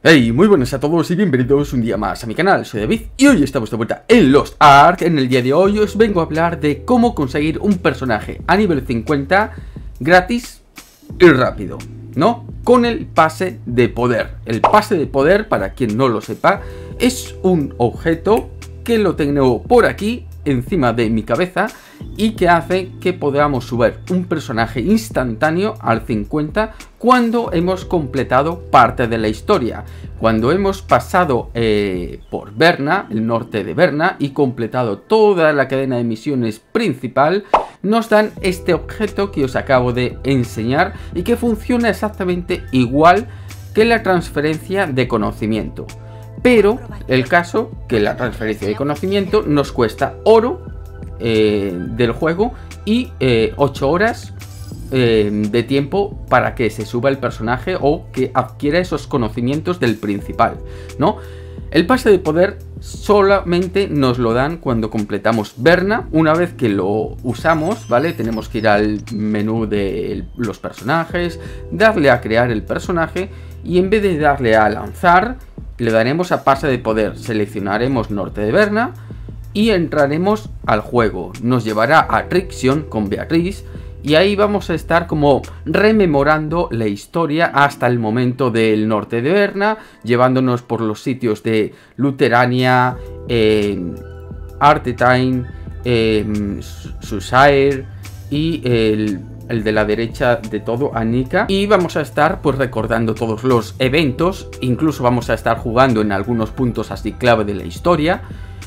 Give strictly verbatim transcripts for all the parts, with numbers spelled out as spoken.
Hey, muy buenas a todos y bienvenidos un día más a mi canal. Soy David y hoy estamos de vuelta en Lost Ark. En el día de hoy os vengo a hablar de cómo conseguir un personaje a nivel cincuenta gratis y rápido, ¿no? Con el pase de poder. El pase de poder, para quien no lo sepa, es un objeto que lo tengo por aquí encima de mi cabeza y que hace que podamos subir un personaje instantáneo al cincuenta cuando hemos completado parte de la historia, cuando hemos pasado eh, por Berna, el norte de Berna, y completado toda la cadena de misiones principal. Nos dan este objeto que os acabo de enseñar y que funciona exactamente igual que la transferencia de conocimiento. Pero el caso que la transferencia de conocimiento nos cuesta oro eh, del juego y eh, ocho horas eh, de tiempo para que se suba el personaje o que adquiera esos conocimientos del principal, ¿no? El pase de poder solamente nos lo dan cuando completamos Berna. Una vez que lo usamos, ¿vale? Tenemos que ir al menú de los personajes, darle a crear el personaje y en vez de darle a lanzar, le daremos a pase de poder, seleccionaremos norte de Berna y entraremos al juego. Nos llevará a Trixion con Beatriz y ahí vamos a estar como rememorando la historia hasta el momento del norte de Berna, llevándonos por los sitios de Luterania, eh, Artetine, eh, Susair y el... el de la derecha de todo, Anika. Y vamos a estar pues recordando todos los eventos. Incluso vamos a estar jugando en algunos puntos así clave de la historia.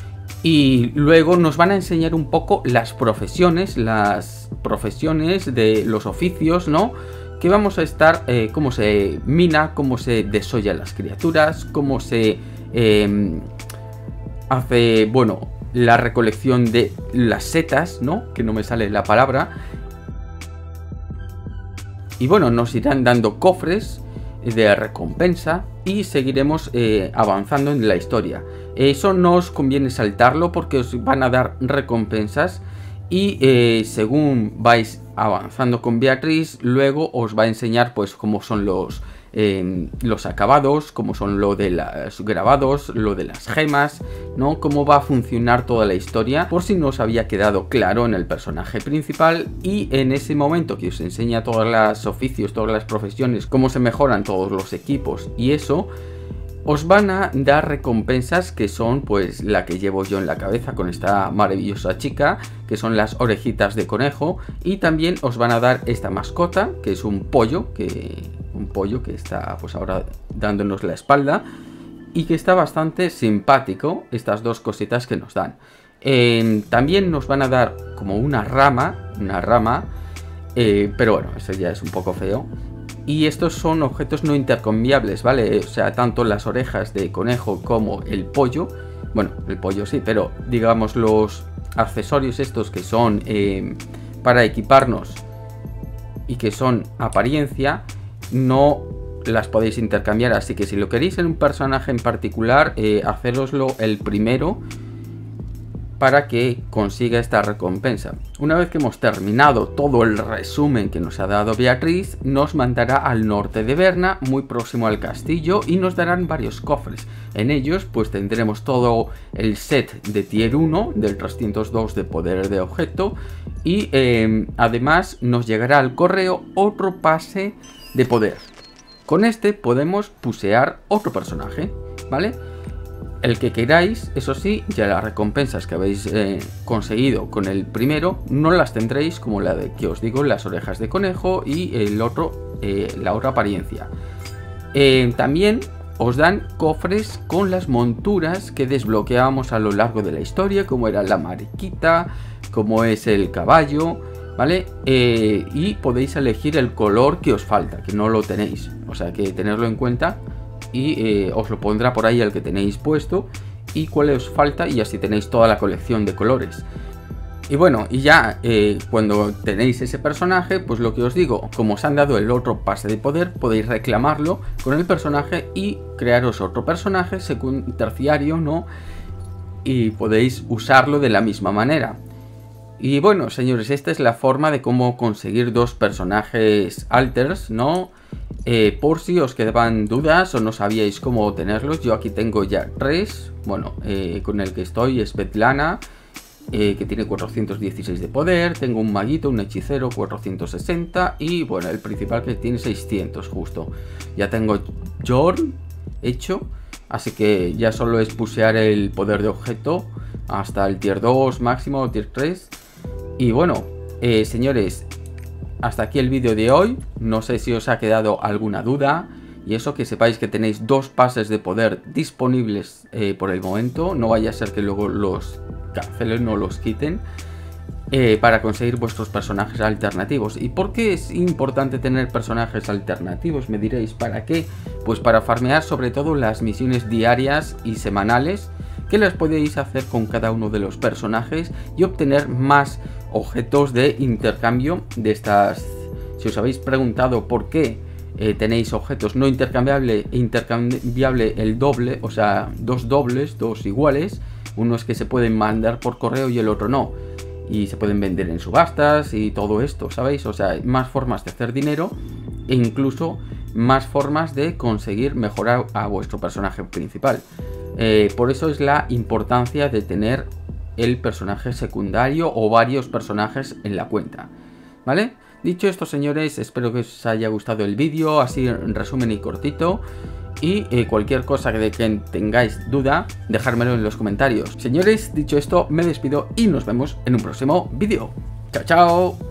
Y luego nos van a enseñar un poco las profesiones, las profesiones de los oficios, ¿no? Que vamos a estar, eh, cómo se mina, cómo se desolla las criaturas, cómo se eh, hace, bueno, la recolección de las setas, ¿no? Que no me sale la palabra. Y bueno, nos irán dando cofres de recompensa y seguiremos eh, avanzando en la historia. Eso no os conviene saltarlo porque os van a dar recompensas y eh, según vais avanzando con Beatriz, luego os va a enseñar pues cómo son los, eh, los acabados, cómo son lo de los grabados, lo de las gemas, ¿no? Cómo va a funcionar toda la historia, por si no os había quedado claro en el personaje principal. Y en ese momento que os enseña todos los oficios, todas las profesiones, cómo se mejoran todos los equipos y eso, os van a dar recompensas que son pues la que llevo yo en la cabeza con esta maravillosa chica, que son las orejitas de conejo, y también os van a dar esta mascota, que es un pollo, que un pollo que está pues ahora dándonos la espalda y que está bastante simpático, estas dos cositas que nos dan. Eh, también nos van a dar como una rama, una rama, eh, pero bueno, eso ya es un poco feo. Y estos son objetos no intercambiables, ¿vale? O sea, tanto las orejas de conejo como el pollo. Bueno, el pollo sí, pero digamos los accesorios estos que son eh, para equiparnos y que son apariencia, no las podéis intercambiar. Así que si lo queréis en un personaje en particular, eh, hacéroslo el primero para que consiga esta recompensa. Una vez que hemos terminado todo el resumen que nos ha dado Beatriz, nos mandará al norte de Berna, muy próximo al castillo, y nos darán varios cofres. En ellos pues tendremos todo el set de tier uno del trescientos dos de poder de objeto y eh, además nos llegará al correo otro pase de poder. Con este podemos pusear otro personaje, ¿vale? El que queráis, eso sí, ya las recompensas que habéis eh, conseguido con el primero no las tendréis, como la de que os digo, las orejas de conejo y el otro, eh, la otra apariencia. Eh, también os dan cofres con las monturas que desbloqueábamos a lo largo de la historia, como era la mariquita, como es el caballo, ¿vale? Eh, y podéis elegir el color que os falta, que no lo tenéis, o sea que tenerlo en cuenta. Y eh, os lo pondrá por ahí el que tenéis puesto y cuál os falta, y así tenéis toda la colección de colores. Y bueno, y ya eh, cuando tenéis ese personaje, pues lo que os digo, como os han dado el otro pase de poder, podéis reclamarlo con el personaje y crearos otro personaje secundario, terciario, ¿no? Y podéis usarlo de la misma manera. Y bueno, señores, esta es la forma de cómo conseguir dos personajes alters, ¿no? Eh, por si os quedaban dudas o no sabíais cómo tenerlos, yo aquí tengo ya tres. Bueno, eh, con el que estoy es Svetlana, eh, que tiene cuatrocientos dieciséis de poder. Tengo un maguito, un hechicero, cuatrocientos sesenta. Y bueno, el principal que tiene seiscientos justo. Ya tengo Jorn hecho, así que ya solo es pushear el poder de objeto hasta el tier dos máximo o tier tres. Y bueno, eh, señores, hasta aquí el vídeo de hoy. No sé si os ha quedado alguna duda. Y eso, que sepáis que tenéis dos pases de poder disponibles eh, por el momento. No vaya a ser que luego los cancelen o los quiten. Eh, para conseguir vuestros personajes alternativos. ¿Y por qué es importante tener personajes alternativos? Me diréis, ¿para qué? Pues para farmear sobre todo las misiones diarias y semanales, que las podéis hacer con cada uno de los personajes y obtener más objetos de intercambio de estas. Si os habéis preguntado por qué eh, tenéis objetos no intercambiable e intercambiable el doble, o sea, dos dobles, dos iguales, unos que se pueden mandar por correo y el otro no, y se pueden vender en subastas y todo esto, ¿sabéis? O sea, más formas de hacer dinero e incluso más formas de conseguir mejorar a vuestro personaje principal. Eh, por eso es la importancia de tener el personaje secundario o varios personajes en la cuenta, ¿vale? Dicho esto, señores, espero que os haya gustado el vídeo, así en resumen y cortito. Y eh, cualquier cosa de que tengáis duda, dejármelo en los comentarios. Señores, dicho esto, me despido y nos vemos en un próximo vídeo. ¡Chao, chao!